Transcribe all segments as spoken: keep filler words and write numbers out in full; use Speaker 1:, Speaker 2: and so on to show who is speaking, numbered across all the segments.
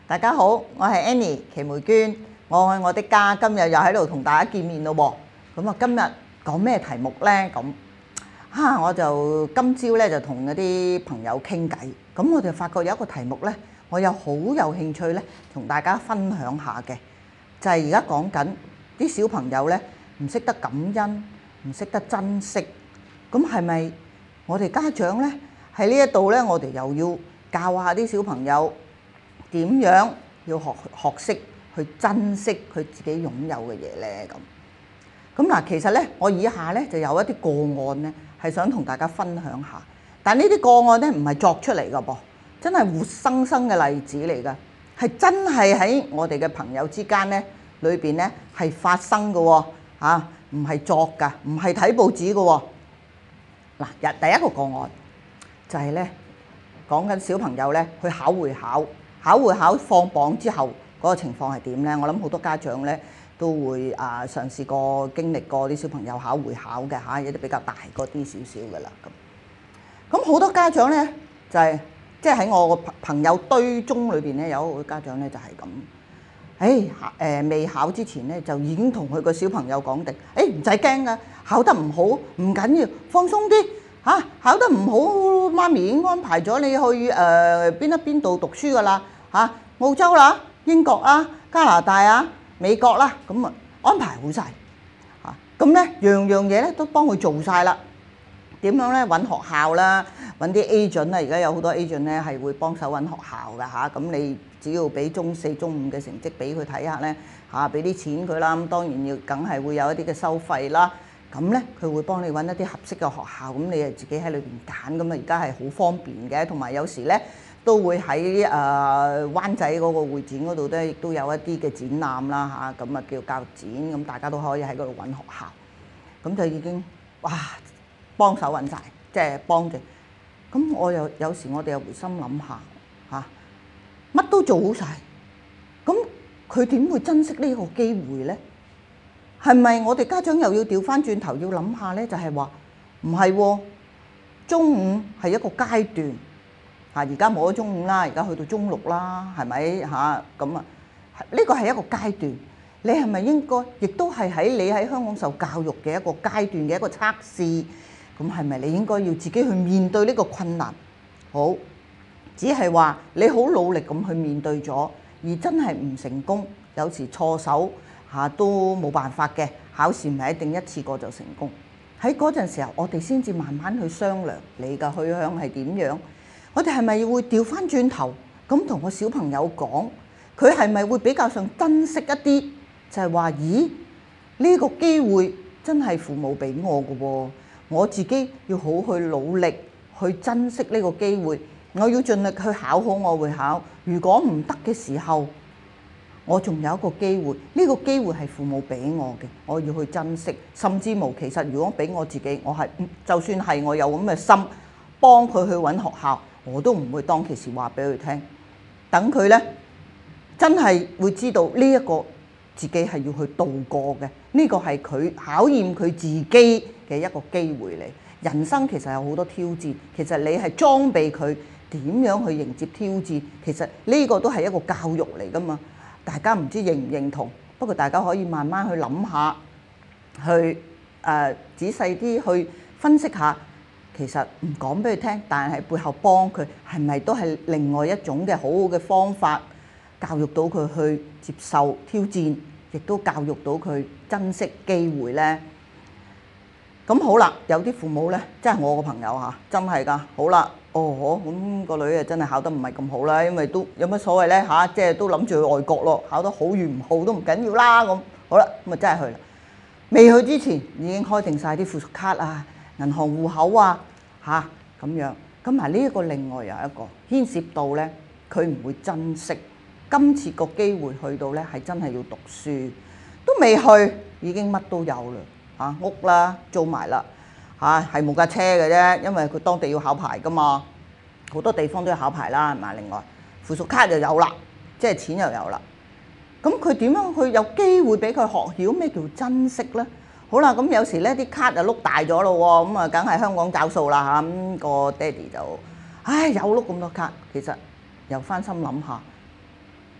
Speaker 1: 大家好，我係 Annie 祁梅娟，我愛我的家，今日又喺度同大家見面咯喎。咁啊，今日講咩題目呢？咁啊，我就今朝咧就同嗰啲朋友傾偈，咁我就發覺有一個題目咧，我有好有興趣咧，同大家分享下嘅，就係而家講緊啲小朋友咧唔識得感恩，唔識得珍惜，咁係咪我哋家長咧喺呢一度咧，我哋又要教下啲小朋友點樣要學學識去珍惜佢自己擁有嘅嘢咧？咁咁嗱，其實咧，我以下咧就有一啲個案咧，係想同大家分享下。但呢啲個案咧唔係作出嚟㗎噃，真係活生生嘅例子嚟㗎，係真係喺我哋嘅朋友之間咧裏邊咧係發生嘅喎，嚇唔係作㗎，唔係睇報紙嘅喎。嗱，日第一個個案就係咧講緊小朋友咧去考會考。考會考放榜之後嗰個情況係點呢？我諗好多家長咧都會啊嘗試過經歷過啲小朋友考會考嘅嚇，有啲比較大嗰啲少少嘅啦咁。咁好多家長咧就係即係喺我個朋友堆中裏邊咧，有一個家長咧就係咁，誒誒未考之前咧就已經同佢個小朋友講定，誒唔使驚㗎，考得唔好唔緊要，放鬆啲。嚇、啊、考得唔好，媽咪已經安排咗你去誒邊、呃、一邊度讀書㗎啦嚇，澳洲啦、英國啦、加拿大啊、美國啦，咁啊安排好晒嚇，咁咧樣樣嘢咧都幫佢做晒啦。點樣咧揾學校啦，揾啲 agent 啦，而家有好多 agent 咧係會幫手揾學校㗎嚇，咁、啊、你只要俾中四、中五嘅成績俾佢睇下咧嚇，俾、啊、啲錢佢啦，咁當然要梗係會有一啲嘅收費啦。咁咧，佢會幫你揾一啲合適嘅學校，咁你誒自己喺裏邊揀，咁啊而家係好方便嘅，同埋有時咧都會喺誒、呃、灣仔嗰個會展嗰度咧，亦都有一啲嘅展覽啦嚇，咁啊叫教育展，咁大家都可以喺嗰度揾學校，咁就已經哇幫手揾晒，即係幫住。咁我又有時我哋又回心諗下嚇，乜、啊、都做好晒，咁佢點會珍惜呢個機會咧？係咪我哋家長又要調翻轉頭要諗下咧？就係話唔係喎，中五係一個階段嚇，而家冇咗中五啦，而家去到中六啦，係咪嚇？咁啊，呢個係一個階段，你係咪應該亦都係喺你喺香港受教育嘅一個階段嘅一個測試？咁係咪你應該要自己去面對呢個困難？好，只係話你好努力咁去面對咗，而真係唔成功，有時錯手。嚇都冇辦法嘅，考試唔係一定一次過就成功。喺嗰陣時候，我哋先至慢慢去商量你嘅去向係點樣。我哋係咪會調翻轉頭咁同個小朋友講？佢係咪會比較上珍惜一啲？就係話，咦呢個機會真係父母俾我嘅喎，我自己要好去努力去珍惜呢個機會。我要盡力去考好我會考。如果唔得嘅時候，我仲有一個機會，呢個機會係父母俾我嘅，我要去珍惜。甚至無其實，如果俾我自己，我係就算係我有咁嘅心，幫佢去揾學校，我都唔會當其時話俾佢聽。等佢呢，真係會知道呢一個自己係要去度過嘅，呢個係佢考驗佢自己嘅一個機會嚟。人生其實有好多挑戰，其實你係裝備佢點樣去迎接挑戰，其實呢個都係一個教育嚟㗎嘛。大家唔知認唔認同，不過大家可以慢慢去諗下，去誒、呃、仔細啲去分析下。其實唔講俾佢聽，但係喺背後幫佢，係咪都係另外一種嘅好好嘅方法，教育到佢去接受挑戰，亦都教育到佢珍惜機會呢？咁好啦，有啲父母呢，即係我個朋友嚇，真係㗎。好啦，哦，咁個女啊真係考得唔係咁好啦，因為都有乜所謂呢？嚇，即係都諗住去外國咯，考得好與唔好都唔緊要啦咁。好啦，咁啊真係去啦。未去之前已經開定晒啲附屬卡啊、銀行戶口啊嚇咁樣。咁啊呢一個另外有一個牽涉到呢，佢唔會珍惜今次個機會去到呢，係真係要讀書，都未去已經乜都有啦。嚇屋啦，租埋啦，嚇係冇架車嘅啫，因為佢當地要考牌噶嘛，好多地方都要考牌啦，係嘛？另外附屬卡就有啦，即係錢又有啦。咁佢點樣去有機會俾佢學曉咩叫珍惜咧？好啦，咁有時咧啲卡就碌大咗咯喎，咁啊梗係香港找數啦嚇，咁個爹哋就唉有碌咁多卡，其實又翻心諗下，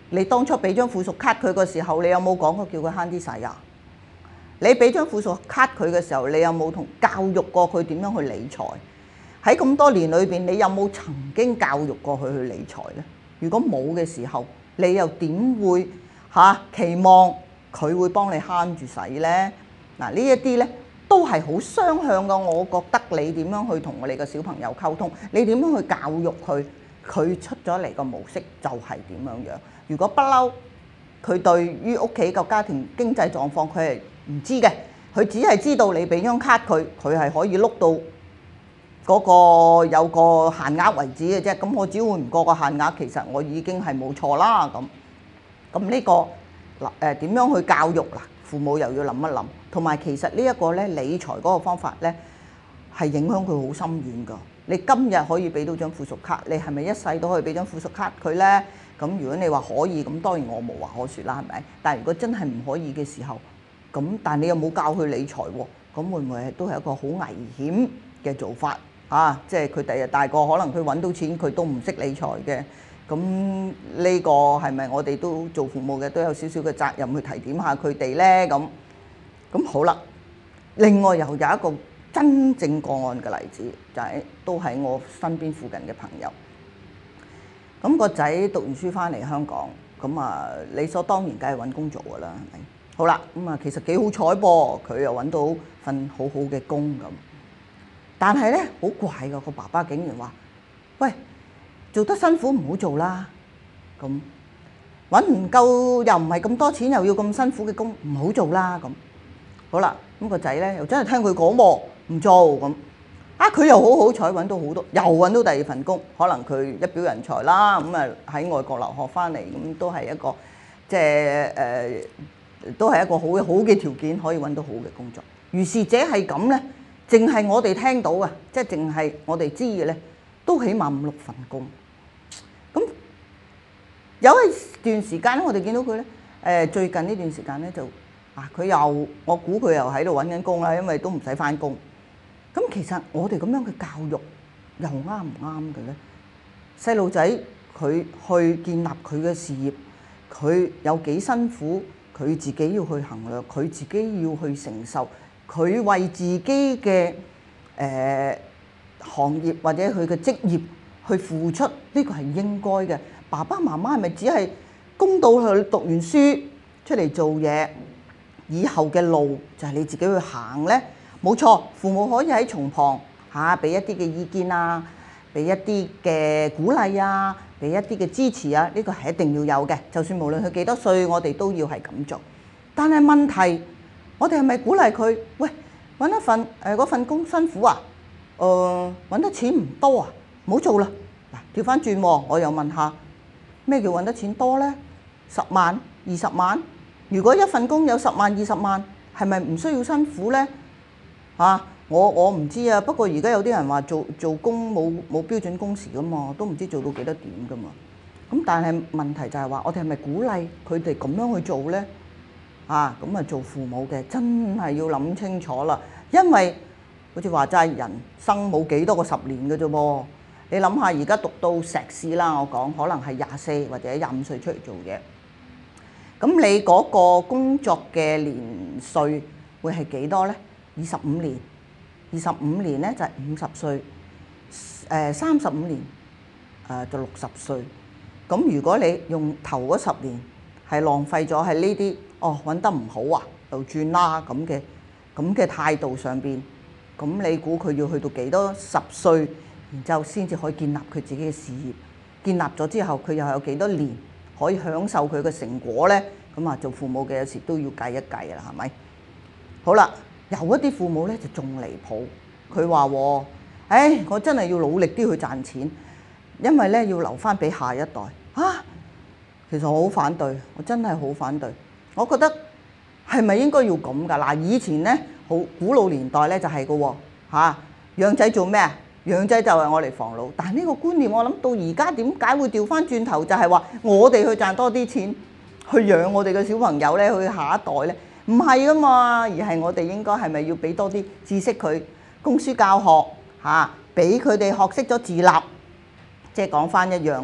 Speaker 1: 你當初俾張附屬卡佢嘅時候，你有冇講過叫佢慳啲使啊？你俾張附屬卡佢嘅時候，你有冇同教育過佢點樣去理財？喺咁多年裏邊，你有冇曾經教育過佢去理財呢？如果冇嘅時候，你又點會嚇、啊、期望佢會幫你慳住使呢？嗱，呢一啲呢都係好雙向嘅。我覺得你點樣去同我哋嘅小朋友溝通，你點樣去教育佢，佢出咗嚟個模式就係點樣樣。如果不嬲，佢對於屋企個家庭經濟狀況佢係唔知嘅，佢只係知道你俾張卡佢，佢係可以碌到嗰個有個限額為止嘅啫。咁我只要唔過個限額，其實我已經係冇錯啦。咁咁呢個嗱誒點樣去教育嗱？父母又要諗一諗，同埋其實呢一個咧理財嗰個方法咧係影響佢好深遠㗎。你今日可以俾到張附屬卡，你係咪一世都可以俾張附屬卡佢咧？咁如果你話可以，咁當然我無話可説啦，係咪？但係如果真係唔可以嘅時候，咁但係你又冇教佢理財喎，咁會唔會都係一個好危險嘅做法啊？即係佢第日大個，可能佢揾到錢，佢都唔識理財嘅。咁呢個係咪我哋都做父母嘅都有少少嘅責任去提點下佢哋呢？咁咁好啦。另外又有一個真正個案嘅例子，就係都喺我身邊附近嘅朋友。咁個仔讀完書翻嚟香港，咁啊理所當然梗係揾工做㗎啦，係咪？好啦，咁啊其實幾好彩噃，佢又揾到份好好嘅工咁。但係呢，好怪㗎，個爸爸竟然話：喂，做得辛苦唔好做啦，咁揾唔夠又唔係咁多錢，又要咁辛苦嘅工，唔好做啦咁。好啦，咁個仔咧又真係聽佢講喎，唔做咁。啊，佢又好好彩揾到好多，又揾到第二份工，可能佢一表人才啦，咁啊喺外國留學翻嚟，咁都係一個即係誒，都係一個好好嘅條件，可以揾到好嘅工作。如是者係咁咧，淨係我哋聽到啊，即係淨係我哋知嘅咧，都起碼五六份工。咁有一段時間咧，我哋見到佢咧，誒最近呢段時間咧就啊，佢又我估佢又喺度揾緊工啦，因為都唔使翻工。咁其實我哋咁樣嘅教育又啱唔啱嘅咧？細路仔佢去建立佢嘅事業，佢有幾辛苦，佢自己要去衡量，佢自己要去承受，佢為自己嘅誒、呃、行業或者佢嘅職業去付出，呢個係應該嘅。爸爸媽媽係咪只係供到佢讀完書出嚟做嘢，以後嘅路就係你自己去行呢？冇錯，父母可以喺從旁嚇俾一啲嘅意見啊，俾一啲嘅鼓勵啊，俾一啲嘅支持啊，呢個係一定要有嘅。就算無論佢幾多歲，我哋都要係咁做。但係問題，我哋係咪鼓勵佢？喂，揾一份誒嗰份工辛苦啊？誒揾得錢唔多啊？唔好做啦！嗱，調翻轉喎，我又問下咩叫揾得錢多呢？十萬、二十萬？如果一份工有十萬、二十萬，係咪唔需要辛苦呢？啊！我我唔知啊，不過而家有啲人話做做工冇冇標準工時噶嘛，都唔知做到幾多點噶嘛。咁但係問題就係話，我哋係咪鼓勵佢哋咁樣去做呢？啊！咁啊，做父母嘅真係要諗清楚啦，因為好似話齋人生冇幾多個十年嘅啫噃。你諗下，而家讀到碩士啦，我講可能係廿四或者廿五歲出嚟做嘢，咁你嗰個工作嘅年歲會係幾多呢？二十五年，二十五年咧就係五十歲，誒三十五年誒就六十歲。咁如果你用頭嗰十年係浪費咗喺呢啲哦揾得唔好啊，就轉啦咁嘅咁嘅態度上邊，咁你估佢要去到幾多十歲，然之後先至可以建立佢自己嘅事業？建立咗之後，佢又有幾多年可以享受佢嘅成果咧？咁啊，做父母嘅有時都要計一計啦，係咪？好啦。有一啲父母咧就仲離譜，佢話：喎，唉，我真係要努力啲去賺錢，因為咧要留翻俾下一代。啊，其實我好反對，我真係好反對。我覺得係咪應該要咁㗎？嗱，以前咧好古老年代咧就係㗎喎，嚇養仔做咩啊？養仔就係我嚟防老。但係呢個觀念我諗到而家點解會調翻轉頭，就係話我哋去賺多啲錢，去養我哋嘅小朋友咧，去下一代咧。唔係噶嘛，而係我哋應該係咪要俾多啲知識佢，供書教學嚇，俾佢哋學識咗自立，即係講翻一樣啦。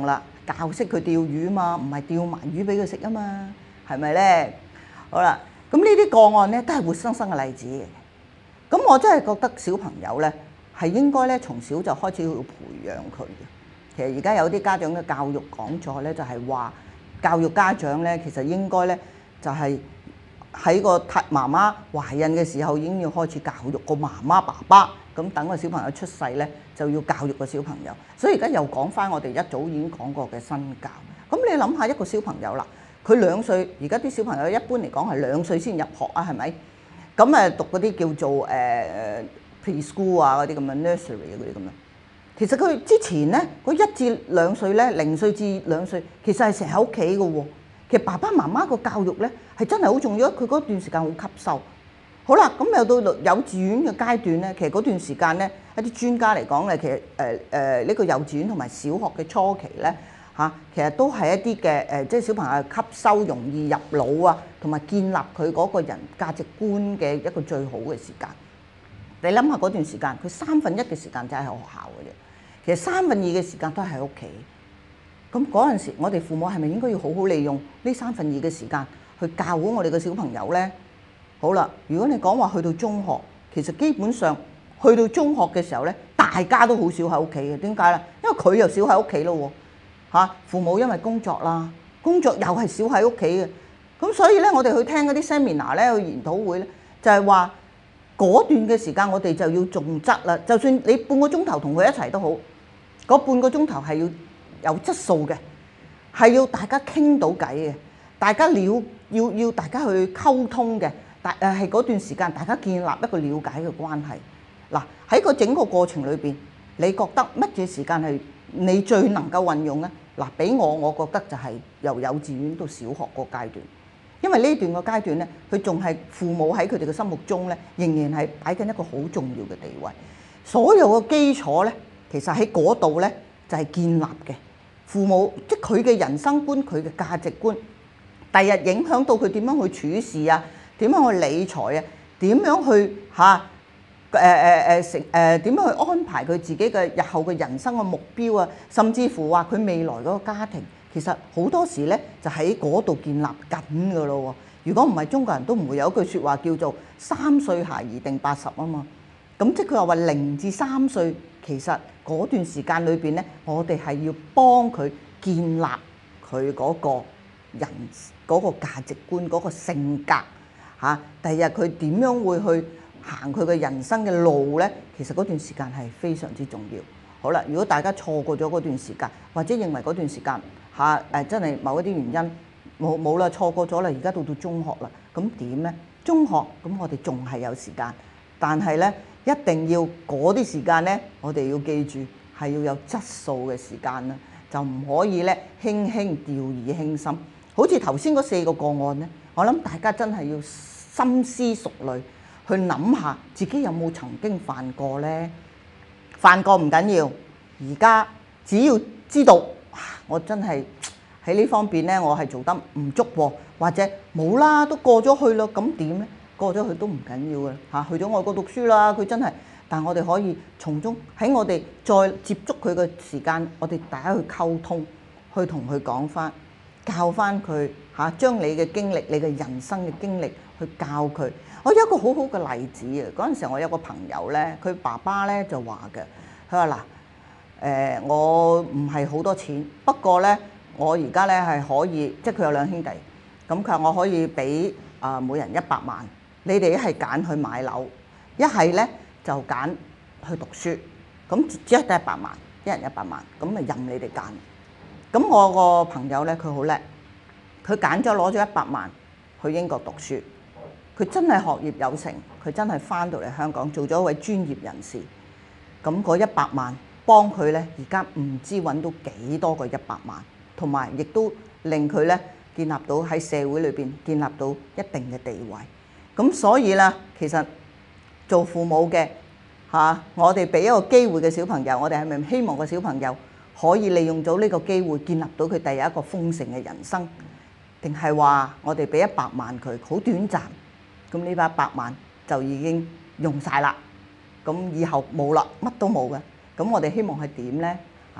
Speaker 1: 教識佢釣魚嘛，唔係釣埋魚俾佢食啊嘛，係咪咧？好啦，咁呢啲個案咧都係活生生嘅例子嘅。咁我真係覺得小朋友咧係應該咧從小就開始要培養佢嘅。其實而家有啲家長嘅教育講座咧，就係話教育家長咧，其實應該咧就係喺個太媽媽懷孕嘅時候已經要開始教育個媽媽爸爸，咁等個小朋友出世咧就要教育個小朋友。所以而家又講翻我哋一早已經講過嘅身教。咁你諗下一個小朋友啦，佢兩歲，而家啲小朋友一般嚟講係兩歲先入學啊，係咪？咁誒讀嗰啲叫做誒誒 preschool 啊嗰啲咁嘅 nursery 嗰啲咁樣。其實佢之前咧，嗰一至兩歲咧，零歲至兩歲，其實係成日喺屋企嘅喎。其實爸爸媽媽個教育咧係真係好重要，佢嗰段時間好吸收。好啦，咁又到幼稚園嘅階段咧，其實嗰段時間咧，一啲專家嚟講咧，其實誒誒呢個幼稚園同埋小學嘅初期咧嚇，其實都係一啲嘅誒，即係小朋友吸收容易入腦啊，同埋建立佢嗰個人價值觀嘅一個最好嘅時間。你諗下嗰段時間，佢三分一嘅時間就喺學校嘅啫。其實三分二嘅時間都係喺屋企，咁嗰陣時，我哋父母係咪應該要好好利用呢三分二嘅時間去教好我哋嘅小朋友呢？好啦，如果你講話去到中學，其實基本上去到中學嘅時候呢，大家都好少喺屋企嘅。點解呢？因為佢又少喺屋企咯喎，嚇父母因為工作啦，工作又係少喺屋企嘅，咁所以呢，我哋去聽嗰啲 seminar 咧，去研討會咧，就係話嗰段嘅時間我哋就要重質啦。就算你半個鐘頭同佢一齊都好。嗰半個鐘頭係要有質素嘅，係要大家傾到偈嘅，大家了要要大家去溝通嘅，大誒係嗰段時間大家建立一個了解嘅關係。嗱，喺個整個過程裏邊，你覺得乜嘢時間係你最能夠運用咧？嗱，俾我我覺得就係由幼稚園到小學個階段，因為呢段個階段咧，佢仲係父母喺佢哋嘅心目中咧，仍然係擺緊一個好重要嘅地位，所有嘅基礎咧。其實喺嗰度咧就係建立嘅父母，即係佢嘅人生觀、佢嘅價值觀，第日影響到佢點樣去處事啊，點樣去理財啊，點樣去嚇誒誒誒成誒點樣去安排佢自己嘅日後嘅人生嘅目標啊，甚至乎話佢未來嗰個家庭，其實好多時咧就喺嗰度建立緊㗎咯喎。如果唔係，中國人都唔會有一句説話叫做三歲孩兒定八十啊嘛。咁即係佢話話零至三歲，其實嗰段時間裏邊咧，我哋係要幫佢建立佢嗰個人嗰個價值觀、嗰個性格嚇。第日佢點樣會去行佢嘅人生嘅路咧？其實嗰段時間係非常之重要。好啦，如果大家錯過咗嗰段時間，或者認為嗰段時間嚇誒真係某一啲原因冇冇啦，錯過咗啦，而家到到中學啦，咁點咧？中學咁我哋仲係有時間，但係咧。一定要嗰啲時間咧，我哋要記住係要有質素嘅時間啦，就唔可以咧輕輕掉以輕心。好似頭先嗰四個個案咧，我諗大家真係要深思熟慮，去諗下自己有冇曾經犯過咧？犯過唔緊要，而家只要知道我真係喺呢方面咧，我係做得唔足喎，或者冇啦，都過咗去啦，咁點咧？過咗去都唔緊要嘅嚇，去咗外國讀書啦，佢真係，但係我哋可以從中喺我哋再接觸佢嘅時間，我哋大家去溝通，去同佢講翻，教翻佢嚇，將你嘅經歷、你嘅人生嘅經歷去教佢。我有一個好好嘅例子啊！嗰陣時我有個朋友咧，佢爸爸咧就話嘅，佢話嗱誒，我唔係好多錢，不過咧我而家咧係可以，即係佢有兩兄弟，咁佢話我可以俾啊每人一百萬。你哋一係揀去買樓，一係咧就揀去讀書，咁只係得一百萬，一人一百萬，咁咪任你哋揀。咁我個朋友咧，佢好叻，佢揀咗攞咗一百萬去英國讀書，佢真係學業有成，佢真係翻到嚟香港做咗一位專業人士。咁嗰一百萬幫佢咧，而家唔知揾到幾多個一百萬，同埋亦都令佢咧建立到喺社會裏邊建立到一定嘅地位。咁所以啦，其實做父母嘅嚇、啊，我哋俾一個機會嘅小朋友，我哋係咪希望個小朋友可以利用到呢個機會建立到佢第一個豐盛嘅人生？定係話我哋俾一百萬佢，好短暫，咁呢把一百萬就已經用晒啦，咁以後冇啦，乜都冇嘅。咁我哋希望係點咧？嚇、啊，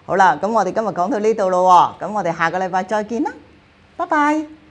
Speaker 1: 好啦，咁我哋今日講到呢度咯喎，咁我哋下個禮拜再見啦，拜拜。